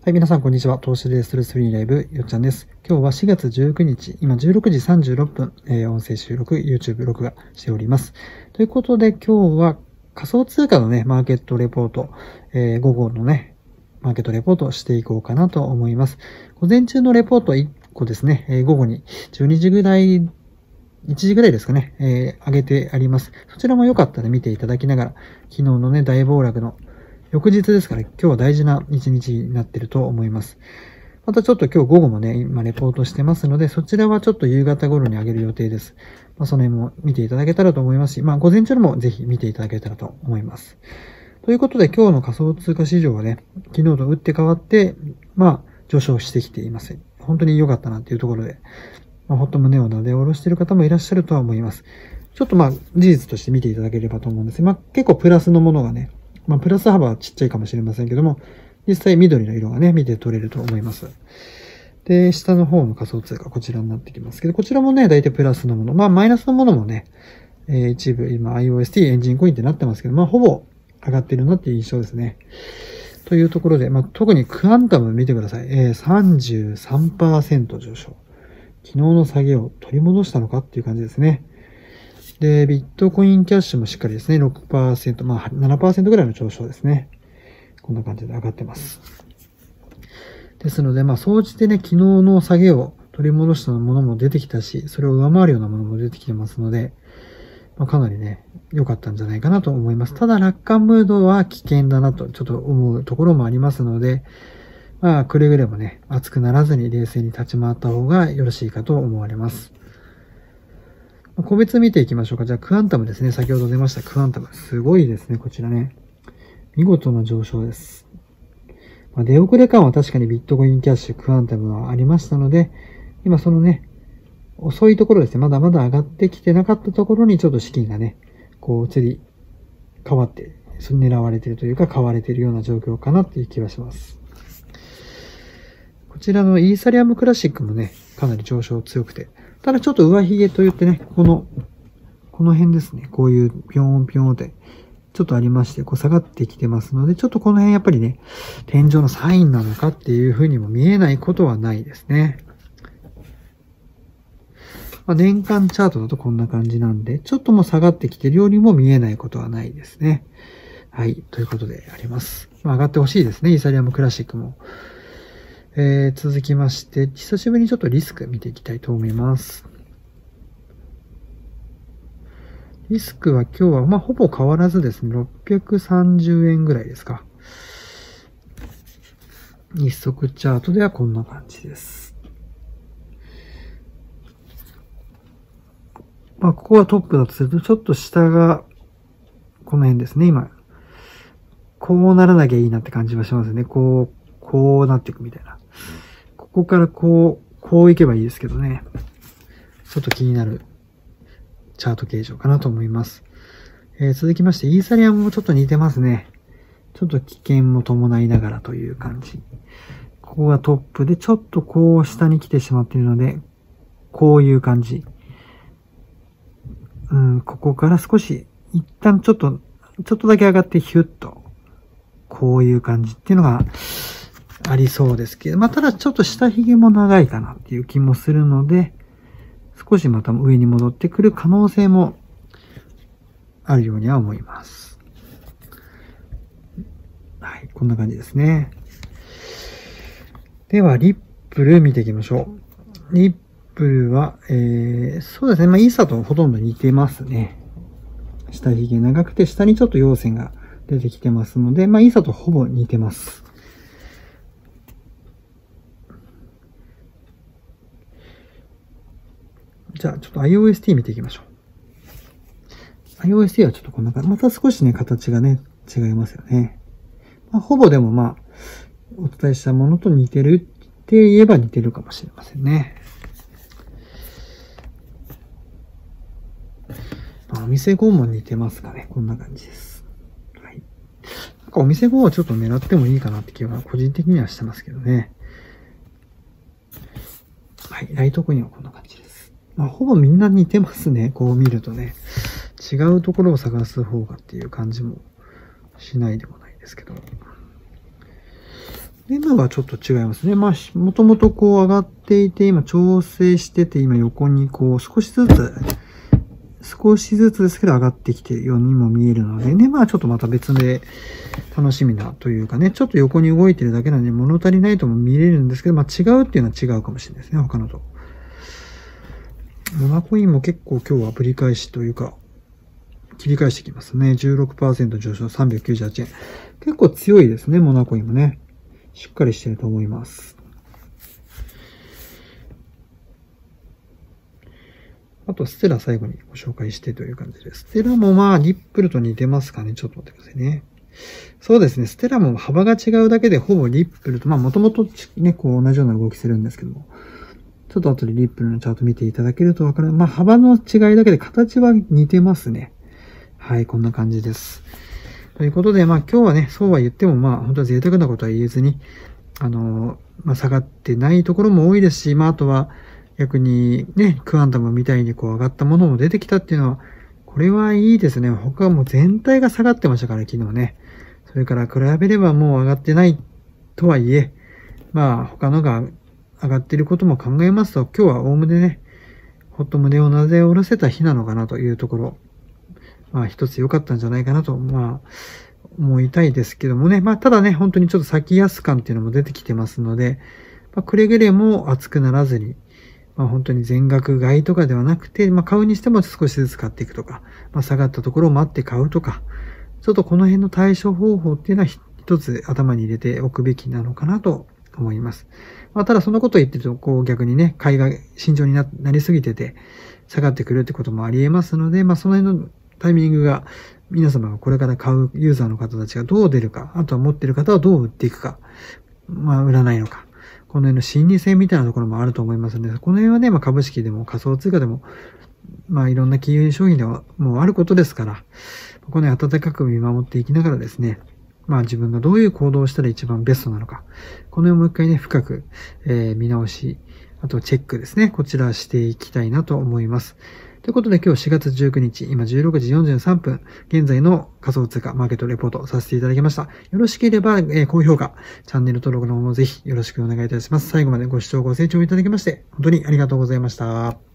はい、皆さん、こんにちは。投資でストレスフリーライブ、よっちゃんです。今日は4月19日、今16時36分、音声収録、YouTube 録画しております。ということで、今日は仮想通貨のね、マーケットレポート、午後のね、マーケットレポートをしていこうかなと思います。午前中のレポート1個ですね、午後に12時ぐらい、1時ぐらいですかね、上げてあります。そちらもよかったら見ていただきながら、昨日のね、大暴落の翌日ですから、今日は大事な一日になっていると思います。またちょっと今日午後もね、今レポートしてますので、そちらはちょっと夕方頃に上げる予定です。その辺も見ていただけたらと思いますし、午前中もぜひ見ていただけたらと思います。ということで今日の仮想通貨市場はね、昨日と打って変わって、上昇してきています。本当に良かったなっていうところで、ほっと胸をなで下ろしている方もいらっしゃるとは思います。ちょっと事実として見ていただければと思うんですが、結構プラスのものがね、プラス幅はちっちゃいかもしれませんけども、実際緑の色がね、見て取れると思います。で、下の方の仮想通貨、こちらになってきますけど、こちらもね、大体プラスのもの。マイナスのものもね、一部今 IOST エンジンコインってなってますけど、ほぼ上がってるなっていう印象ですね。というところで、特にクアンタム見てください。33% 上昇。昨日の下げを取り戻したのかっていう感じですね。で、ビットコインキャッシュもしっかりですね、6%、7% ぐらいの上昇ですね。こんな感じで上がってます。ですので、総じてね、昨日の下げを取り戻したものも出てきたし、それを上回るようなものも出てきてますので、かなりね、良かったんじゃないかなと思います。ただ、楽観ムードは危険だなと、ちょっと思うところもありますので、くれぐれもね、熱くならずに冷静に立ち回った方がよろしいかと思われます。個別見ていきましょうか。じゃあ、クアンタムですね。先ほど出ましたクアンタム。すごいですね、こちらね。見事な上昇です。出遅れ感は確かにビットコインキャッシュ、クアンタムはありましたので、今そのね、遅いところですね。まだまだ上がってきてなかったところにちょっと資金がね、移り変わって、狙われているというか、買われているような状況かなっていう気がします。こちらのイーサリアムクラシックもね、かなり上昇強くて、ただちょっと上髭と言ってね、この辺ですね。こういうピョーンピョーンって、ちょっとありまして、下がってきてますので、ちょっとこの辺やっぱりね、天井のサインなのかっていう風にも見えないことはないですね。年間チャートだとこんな感じなんで、ちょっともう下がってきてるようにも見えないことはないですね。はい、ということであります。上がってほしいですね、イーサリアムクラシックも。続きまして、久しぶりにちょっとリスク見ていきたいと思います。リスクは今日は、ほぼ変わらずですね、630円ぐらいですか。日足チャートではこんな感じです。ここはトップだとすると、ちょっと下が、この辺ですね、今。こうならなきゃいいなって感じはしますね。こうなっていくみたいな。ここからこういけばいいですけどね。ちょっと気になるチャート形状かなと思います。続きまして、イーサリアムもちょっと似てますね。ちょっと危険も伴いながらという感じ。ここがトップで、ちょっと下に来てしまっているので、こういう感じ。ここから少し、一旦ちょっとだけ上がってヒュッと、こういう感じっていうのがありそうですけど、ただちょっと下髭も長いかなっていう気もするので、少しまた上に戻ってくる可能性もあるようには思います。はい、こんな感じですね。では、リップル見ていきましょう。リップルは、そうですね。イーサとほとんど似てますね。下髭長くて、下にちょっと陽線が出てきてますので、イーサとほぼ似てます。じゃあ、ちょっと IOST 見ていきましょう。IOST はちょっとこんな感じ。また少しね、形がね、違いますよね。ほぼでもお伝えしたものと似てるって言えば似てるかもしれませんね。お店後も似てますかね。こんな感じです。はい。お店後はちょっと狙ってもいいかなって気は個人的にはしてますけどね。はい。ライトコインはこんな感じです。ほぼみんな似てますね。こう見るとね。違うところを探す方がっていう感じもしないでもないですけど。 ネムはちょっと違いますね。まあ、もともとこう上がっていて、今調整してて、今横にこう少しずつですけど上がってきているようにも見えるので、ネムはちょっとまた別で楽しみなというかね、ちょっと横に動いてるだけなので物足りないとも見れるんですけど、まあ違うっていうのは違うかもしれないですね、他のと。モナコインも結構今日はぶり返しというか、切り返してきますね。16% 上昇398円。結構強いですね、モナコインもね。しっかりしてると思います。あと、ステラ最後にご紹介してという感じです。ステラもまあ、リップルと似てますかね。ちょっと待ってくださいね。そうですね。ステラも幅が違うだけでほぼリップルと、まあ、もともとね、こう同じような動きするんですけども。ちょっと後でリップルのチャート見ていただけるとわかる。まあ、幅の違いだけで形は似てますね。はい、こんな感じです。ということで、まあ今日はね、そうは言ってもまあ本当は贅沢なことは言えずに、まあ下がってないところも多いですし、まああとは逆にね、クアンタムみたいにこう上がったものも出てきたっていうのは、これはいいですね。他はもう全体が下がってましたから、昨日ね。それから比べればもう上がってないとはいえ、まあ他のが上がっていることも考えますと、今日はおおむねね、ほっと胸をなで下ろせた日なのかなというところ。まあ一つ良かったんじゃないかなと、まあ思いたいですけどもね。まあただね、本当にちょっと先安感っていうのも出てきてますので、まあくれぐれも熱くならずに、まあ本当に全額買いとかではなくて、まあ買うにしても少しずつ買っていくとか、まあ下がったところを待って買うとか、ちょっとこの辺の対処方法っていうのは一つ頭に入れておくべきなのかなと思います。まあただそのことを言ってると、こう逆にね、買いが慎重になりすぎてて、下がってくるってこともあり得ますので、まあその辺のタイミングが皆様がこれから買うユーザーの方たちがどう出るか、あとは持ってる方はどう売っていくか、まあ売らないのか、この辺の心理戦みたいなところもあると思いますので、この辺はね、まあ株式でも仮想通貨でも、まあいろんな金融商品ではもうあることですから、この辺温かく見守っていきながらですね、まあ自分がどういう行動をしたら一番ベストなのか、この辺をもう一回ね、深く、見直し、あとチェックですね、こちらしていきたいなと思います。ということで今日4月19日、今16時43分、現在の仮想通貨マーケットレポートさせていただきました。よろしければ、高評価、チャンネル登録の方もぜひよろしくお願いいたします。最後までご視聴ご清聴いただきまして、本当にありがとうございました。